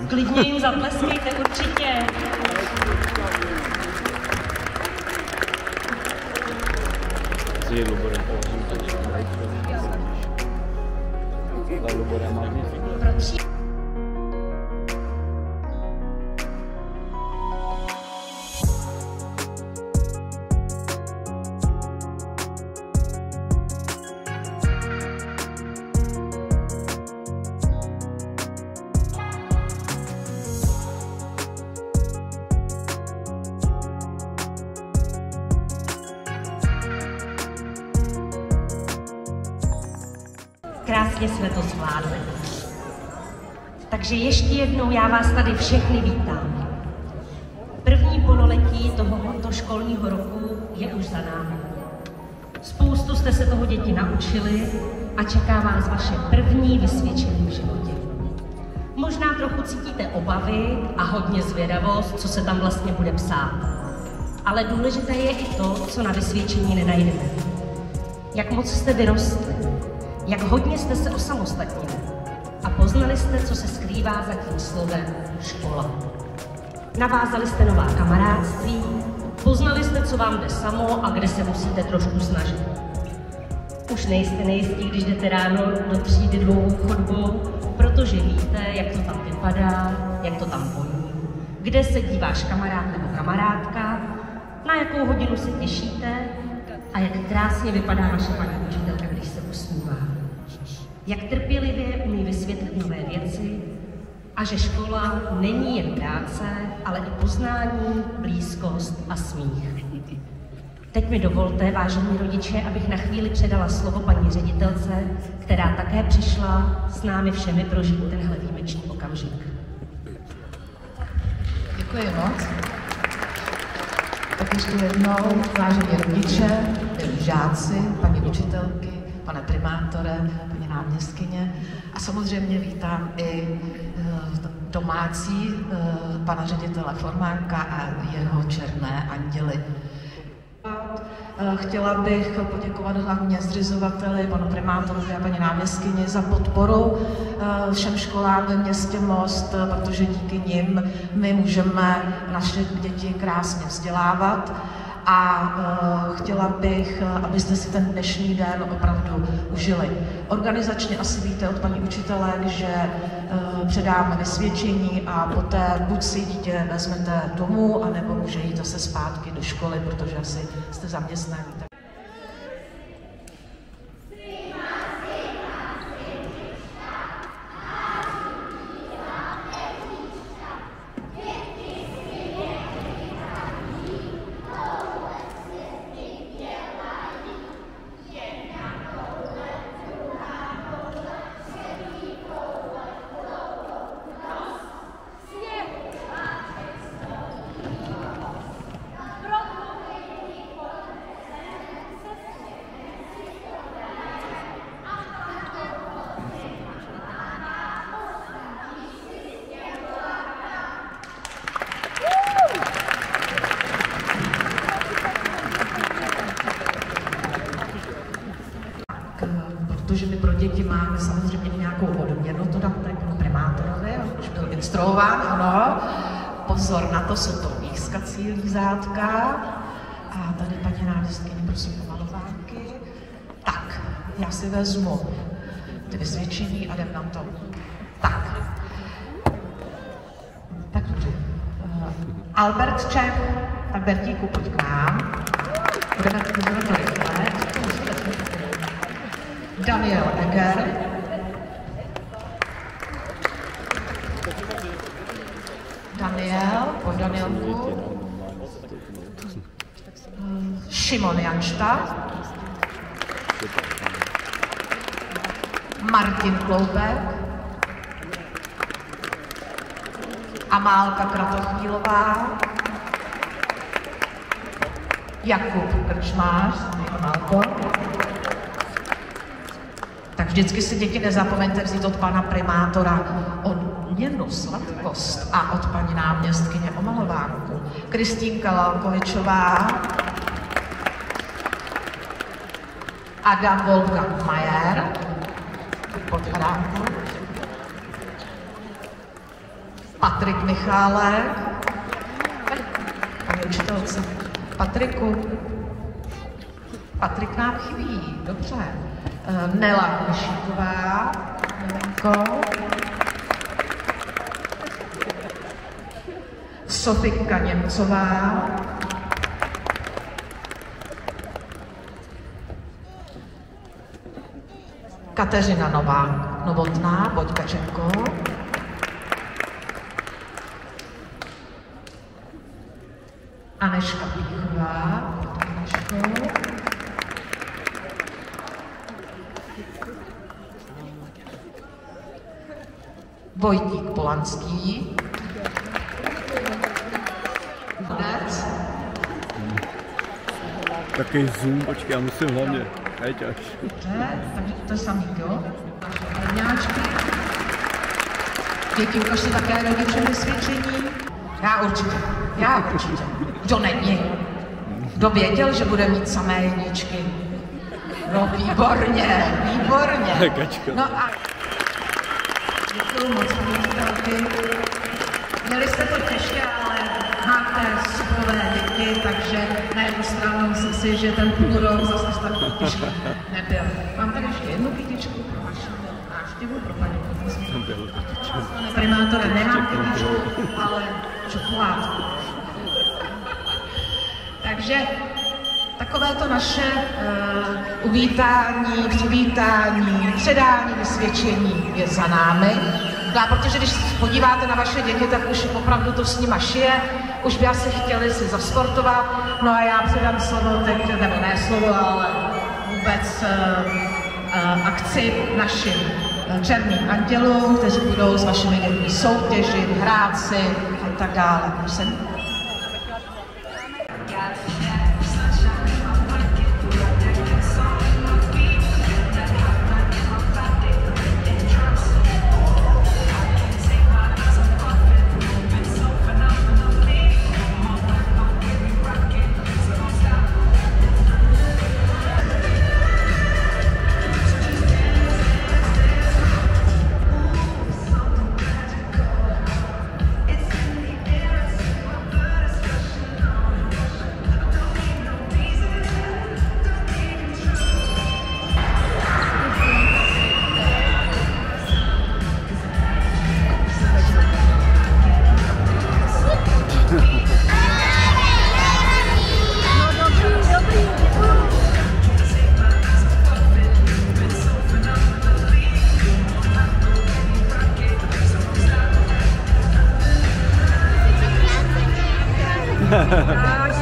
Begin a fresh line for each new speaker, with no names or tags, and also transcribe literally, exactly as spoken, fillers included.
Klidně jim zatleskejte, určitě. Krásně jsme to zvládli. Takže ještě jednou já vás tady všechny vítám. První pololetí tohoto školního roku je už za námi. Spoustu jste se toho děti naučili a čeká vás vaše první vysvědčení v životě. Možná trochu cítíte obavy a hodně zvědavost, co se tam vlastně bude psát. Ale důležité je i to, co na vysvědčení nenajdeme. Jak moc jste vyrostli, jak hodně jste se osamostatnili a poznali jste, co se skrývá za tím slovem škola. Navázali jste nová kamarádství, poznali jste, co vám jde samo a kde se musíte trošku snažit. Už nejste nejistí, když jdete ráno do třídy dlouhou chodbou, protože víte, jak to tam vypadá, jak to tam voní, kde sedí váš kamarád nebo kamarádka, na jakou hodinu se těšíte a jak krásně vypadá vaše paní učitelka, když se usmívá. Jak trpělivě umí vysvětlit nové věci a že škola není jen práce, ale i poznání, blízkost a smích. Teď mi dovolte, vážení rodiče, abych na chvíli předala slovo paní ředitelce, která také přišla s námi všemi prožít tenhle výjimečný okamžik.
Děkuji moc. Tak ještě jednou, vážení rodiče, milí žáci, paní učitelky, pane primátore, paní náměstkyně a samozřejmě vítám i domácí pana ředitele Formánka a jeho černé anděly. Chtěla bych poděkovat hlavně zřizovateli, panu primátorovi a paní náměstkyni za podporu všem školám ve městě Most, protože díky nim my můžeme naše děti krásně vzdělávat. A uh, chtěla bych, abyste si ten dnešní den opravdu užili. Organizačně asi víte od paní učitelek, že uh, předáme vysvědčení a poté buď si dítě vezmete domů, anebo může jít zase zpátky do školy, protože asi jste zaměstnaní. Protože my pro děti máme samozřejmě nějakou odměnu, to dám tady panu primátorovi, už byl instruován, ano. Pozor na to, jsou to pískací lízátka. A tady paní náměstkyně, prosím o malovánky. Tak, já si vezmu ty vysvědčení a jdem na to. Tak. Tak dobře. Uh, Albert Čech, tak Bertíku, pojď k nám. Budeme, budeme to rychle. Daniel Eger. Daniel, pojď Danielku. Šimon Janšta. Martin Kloubek. Amálka Kratochvílová. Jakub Krčmář. Amálko. Tak vždycky si děti nezapomeňte vzít od pana primátora odměnu, sladkost a od paní náměstkyně omalovánku. Kristýnka Lalkovičová, Adam Wolfgang Majer, pod Adamku, Michálek, paní učitelce, Patriku, Patrik nám chybí, dobře, Nela Myšíková, Nelenko, Sofika Němcová, Kateřina Nová, Novotná, pojď Kačenko. Aneška Píchová, Aneško. Vojtík Polanský. Konec.
Takový zoom, počkej, já musím hlavně. Hejď až.
Dobře, takže to je samý, jo? Naše hlavňáčky. Děti, ukažte také rodičům vysvědčení. Já určitě, já určitě. Kdo není? Kdo věděl, že bude mít samé jedničky? No, výborně, výborně. No a... Děkuju moc, paní učitelky. Měli jste to těžké, ale máte superové děti, takže na jednu stranu myslím si, že ten půl rok zase tak těžký nebyl. Mám tady ještě jednu kytičku pro vaši návštěvu, pro paní profesoru. Pane primátore, nemám kytičku, ale čokoládku. Takže takové to naše uh, uvítání, přivítání, předání vysvědčení je za námi. No, protože když se podíváte na vaše děti, tak už opravdu to s nima šije, už by asi chtěli si zasportovat. No a já předám slovo teď, nebo ne slovo, ale vůbec uh, uh, akci našim uh, černým andělům, kteří budou s vašimi dětmi soutěžit, hrát si a tak dále. Musím?
Ha ha ha.